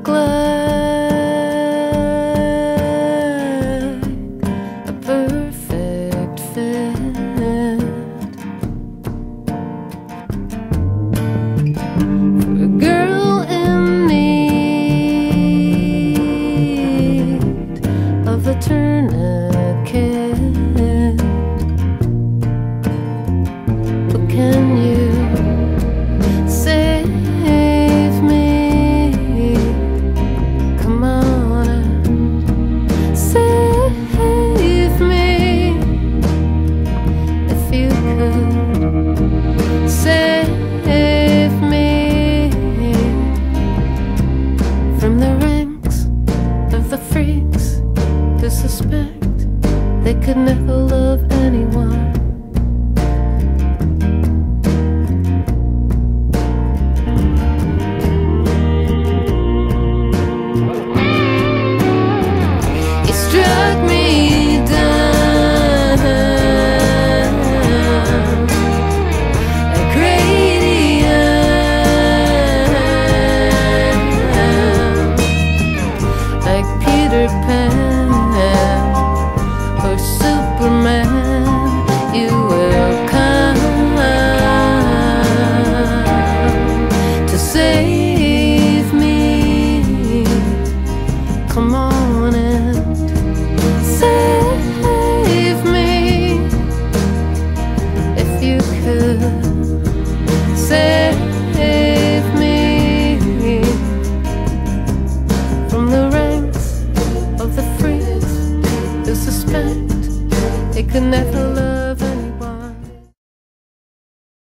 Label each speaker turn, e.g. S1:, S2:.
S1: like a perfect fit for a girl in need of a tourniquet. But can you save me? Come on and save me. If you could save me from the ranks of the freaks who suspect they could never love anyone. Struck me down like radium, like Peter Pan or Superman. You will come to save me. Come on and save me. If you could save me from the ranks of the freaks who suspect they could never love